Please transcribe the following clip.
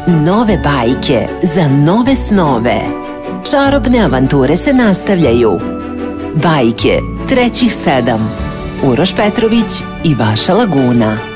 nove bajke za nove snove. Čarobne avanture se nastavljaju. Bajke trećih 7. Uroš Petrović i Vaša Laguna.